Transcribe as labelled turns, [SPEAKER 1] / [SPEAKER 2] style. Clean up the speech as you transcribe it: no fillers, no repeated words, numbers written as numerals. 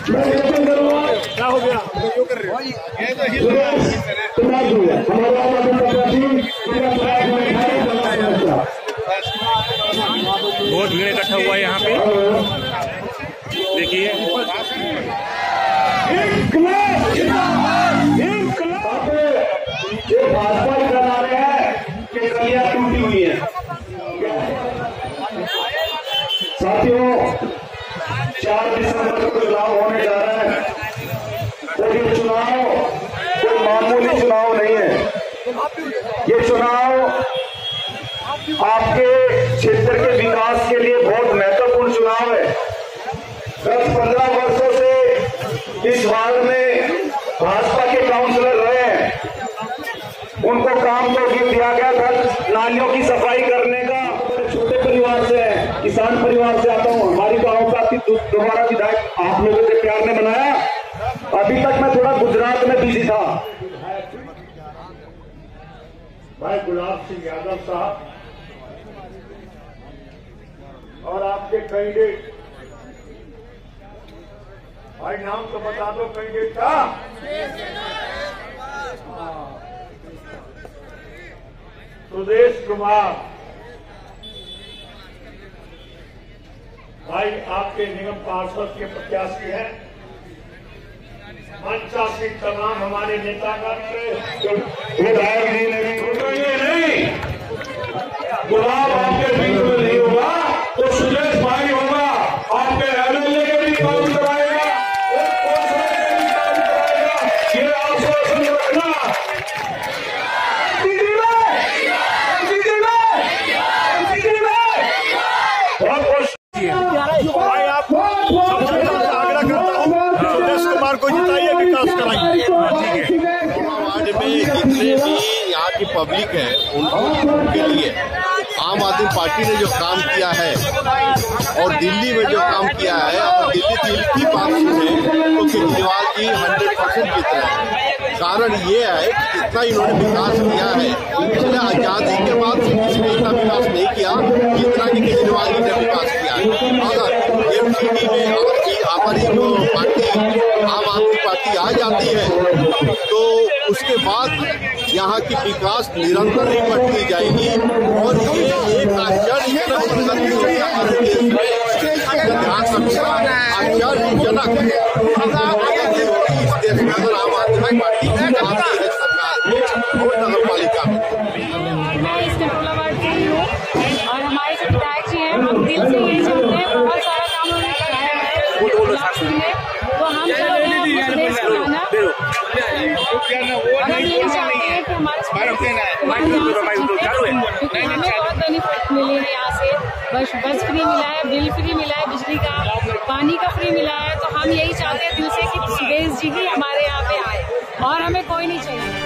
[SPEAKER 1] क्या हो गया? बहुत भीड़ इकट्ठा हुआ है यहाँ पे, देखिए।
[SPEAKER 2] ये भाजपा करा रहे हैं कि कलियां टूटी हुई है। साथियों, 4 दिसंबर को चुनाव होने जा रहा है और ये चुनाव कोई मामूली चुनाव नहीं है। ये चुनाव आपके क्षेत्र के विकास के लिए बहुत महत्वपूर्ण चुनाव है। 10-15 वर्षों से इस वार्ड में भाजपा के काउंसलर रहे हैं, उनको काम तो दिया गया था नालियों की सफाई करने का। छोटे परिवार से है, किसान परिवार से आता हूँ। हमारी गांव का दोबारा विधायक आप लोगों के प्यार ने बनाया। अभी तक मैं थोड़ा गुजरात में बिजी था। भाई गुलाब सिंह यादव साहब और आपके कैंडिडेट, भाई नाम तो बता दो कैंडिडेट का। सुदेश कुमार भाई आपके निगम पार्षद के प्रत्याशी हैं। मंचासीन तमाम हमारे नेतागण विधायक जी ने भी नहीं, गुलाब आपके बीच में नहीं होगा तो सुदेश भाई होगा। आपके एमएलए के भी काम कराएगा, ये आश्वासन रखना।
[SPEAKER 1] भाई आपको आग्रह करता हूँ, सुदेश कुमार को जिताइए, विकास कराइए।
[SPEAKER 3] वार्ड में जितने भी यहाँ की पब्लिक है उनके लिए आम आदमी पार्टी ने जो काम किया है और दिल्ली में जो काम किया है, और दिल्ली की बात सुने तो केजरीवाल जी 100% जीत रहे हैं। कारण ये है कि जितना इन्होंने विकास किया है, पिछले आजादी के बाद किसी ने इतना विकास नहीं किया जितना कि केजरीवाल जी ने विकास किया है। अगर एमसीडी में अगर हमारी जो पार्टी आम आदमी पार्टी आ जाती है तो उसके बाद यहाँ की विकास निरंतर ही बढ़ती जाएगी और ये एक आश्चर्यजनक प्रगति होगी हमारे देश में। आश्चर्यजनक प्रगति होगी इस देश में अगर आम आदमी पार्टी आती है सरकार और नगर पालिका में।
[SPEAKER 4] मैं इस कंट्रोला वार्ड से ही हूँ और हमारे जो विधायक जी हैं, हम दिल से यही चाहते हैं, बहुत सारा काम उन्होंने कराया है तो हम और हम यही चाहते हैं कि हमारे हमें बहुत बेनिफिट मिले हैं यहाँ से। बस फ्री मिला है, बिल फ्री मिला है, बिजली का पानी का फ्री मिला है। तो हम यही चाहते हैं दिल से कि सुदेश जी ही हमारे यहाँ पे आए और हमें कोई नहीं चाहिए।